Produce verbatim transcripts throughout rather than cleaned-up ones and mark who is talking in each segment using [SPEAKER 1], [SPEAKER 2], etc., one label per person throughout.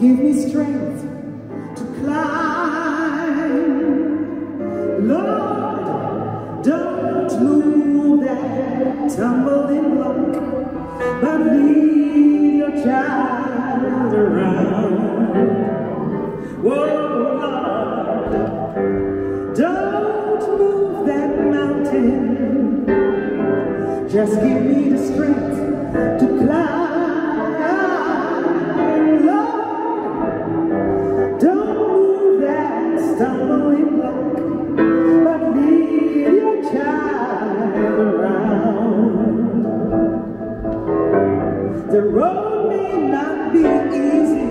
[SPEAKER 1] give me strength to climb. Lord, don't move that tumbling block, but lead your child around. Whoa, Lord, don't move that mountain, just give me the strength to climb. Stumbling block, but lead your child around. The road may not be easy,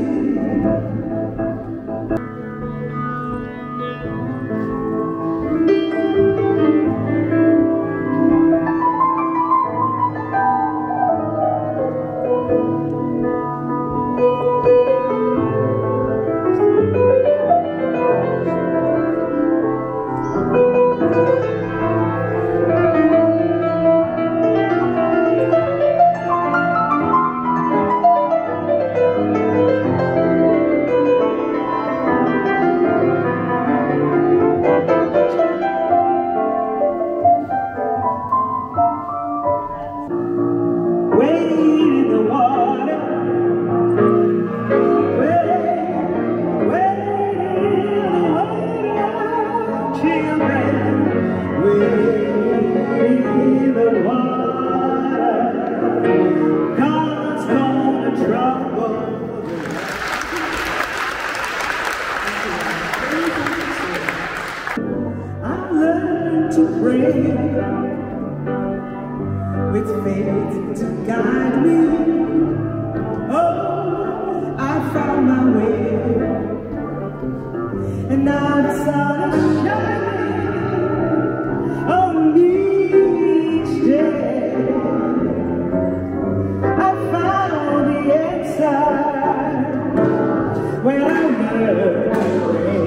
[SPEAKER 1] to pray with faith to guide me. Oh, I found my way, and now the sun is shining on me each day. I found the answer when I learned to pray.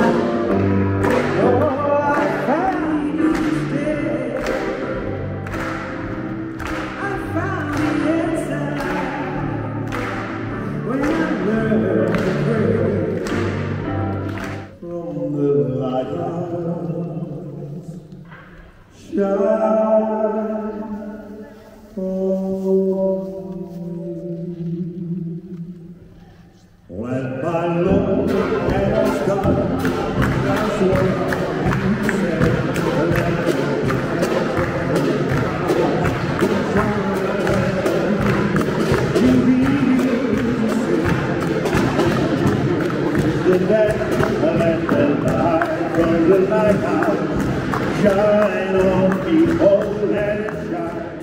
[SPEAKER 1] From the lighthouse shine on me. When my Lord has done, that's what he said. Let the light from the lighthouse shine on me, oh, let it shine.